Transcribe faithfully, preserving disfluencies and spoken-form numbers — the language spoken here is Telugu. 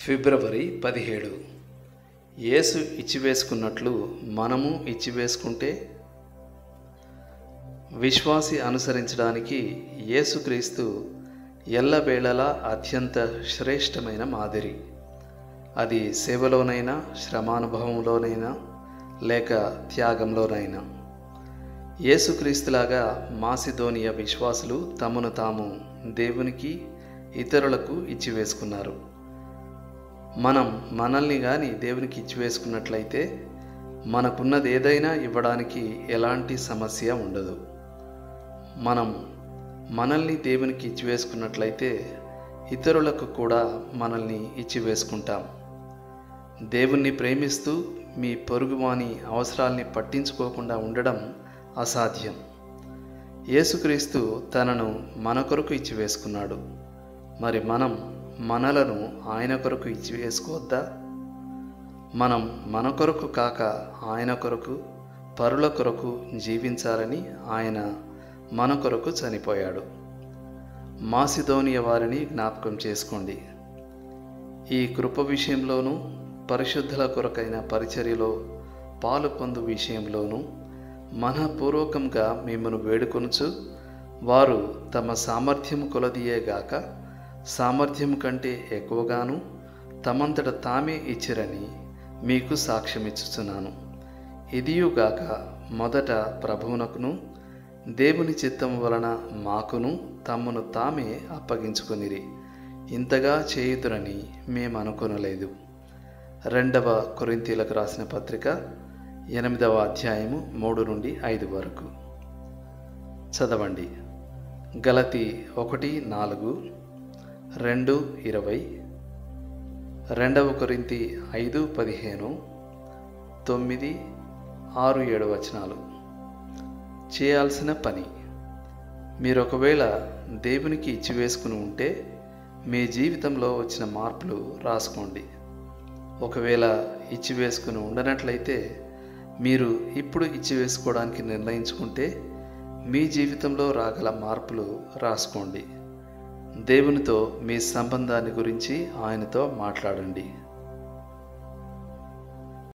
ఫిబ్రవరి పదిహేడు. యేసు ఇచ్చివేసుకున్నట్లు మనము ఇచ్చివేసుకుంటే విశ్వాసి అనుసరించడానికి యేసుక్రీస్తు ఎల్లవేళలా అత్యంత శ్రేష్టమైన మాదిరి. అది సేవలోనైనా, శ్రమానుభవంలోనైనా, లేక త్యాగంలోనైనా. యేసుక్రీస్తులాగా మాసిదోనియా విశ్వాసులు తమను తాము దేవునికి, ఇతరులకు ఇచ్చివేసుకున్నారు. మనం మనల్ని కానీ దేవునికి ఇచ్చివేసుకున్నట్లయితే మనకున్నది ఏదైనా ఇవ్వడానికి ఎలాంటి సమస్య ఉండదు. మనం మనల్ని దేవునికి ఇచ్చివేసుకున్నట్లయితే ఇతరులకు కూడా మనల్ని ఇచ్చివేసుకుంటాం. దేవుణ్ణి ప్రేమిస్తూ మీ పొరుగువాని అవసరాల్ని పట్టించుకోకుండా ఉండడం అసాధ్యం. యేసుక్రీస్తు తనను మన కొరకు ఇచ్చివేసుకున్నాడు. మరి మనం మనలను ఆయన కొరకు ఇచ్చివేసుకోవద్దా? మనం మన కొరకు కాక ఆయన కొరకు, పరుల కొరకు జీవించాలని ఆయన మన కొరకు చనిపోయాడు. మాసిదోనియా వారిని జ్ఞాపకం చేసుకోండి. ఈ కృప విషయంలోనూ, పరిశుద్ధుల కొరకైన పరిచర్యలో పాలు పొందు విషయంలోనూ మనపూర్వకంగా మిమ్మను వేడుకొనుచు, వారు తమ సామర్థ్యం కొలదియేగాక సామర్థ్యం కంటే ఎక్కువగాను తమంతట తామే ఇచ్చిరని మీకు సాక్ష్యమిచ్చుచున్నాను. ఇదియుగాక మొదట ప్రభువునకును దేవుని చిత్తం వలన మాకును తమ్మును తామే అప్పగించుకొనిరి. ఇంతగా చేయుదురని మేము అనుకొనలేదు. రెండవ కొరింథీలకు రాసిన పత్రిక ఎనిమిదవ అధ్యాయము మూడు నుండి ఐదు వరకు చదవండి. గలతీ ఒకటి నాలుగు, రెండు ఇరవై, రెండవ కొరింథీ ఐదు పదిహేను, తొమ్మిది, ఆరు ఏడు వచనాలు. చేయాల్సిన పని. మీరు ఒకవేళ దేవునికి ఇచ్చివేసుకుని ఉంటే మీ జీవితంలో వచ్చిన మార్పులు రాసుకోండి. ఒకవేళ ఇచ్చివేసుకుని ఉండనట్లయితే, మీరు ఇప్పుడు ఇచ్చివేసుకోవడానికి నిర్ణయించుకుంటే మీ జీవితంలో రాగల మార్పులు రాసుకోండి. దేవునితో మీ సంబంధాన్ని గురించి ఆయనతో మాట్లాడండి.